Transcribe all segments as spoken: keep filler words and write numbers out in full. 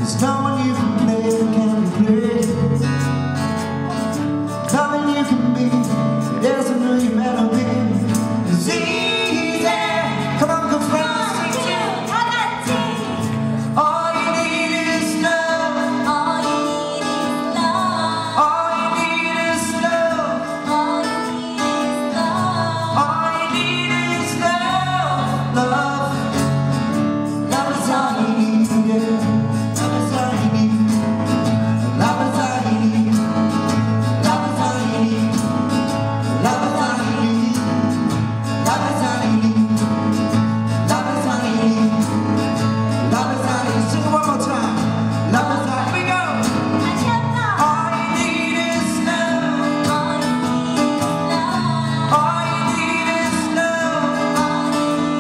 There's no one you can play that can be played. Nothing you can be that doesn't know you better be. It's easy. Come on, go friends. All you need is love. All you need is love. All you need is love. All you need is love. All you need is love. Love. Love is all you need. Yeah. Love is all you need. Love is all you need. Love is all you need. Love is all you need. Love is all you need. Love is all you need. Love is all you need. Sing it one more time. Love is all. Here we go. All you need is love. All you need is love. All you need is love.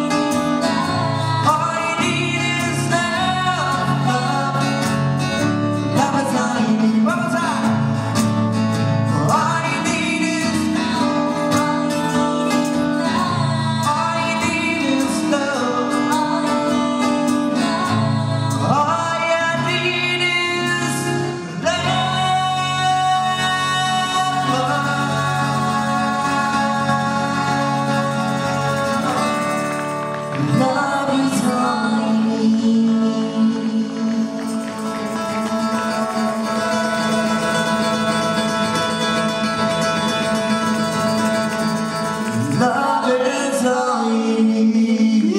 All you need is love. All you need is love. Love. Love is all you need. One more time. All you need is All you need is love. all you need is love. All you need is love. All you need is love. Love is all you need. Love is all you need.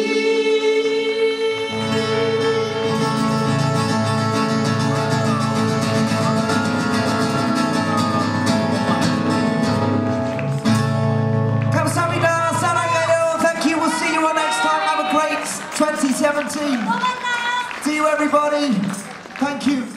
Kamsahamnida, Saragayo. Thank you. We'll see you all next time. Have a great twenty seventeen. Oh my God. See you, everybody. Thank you.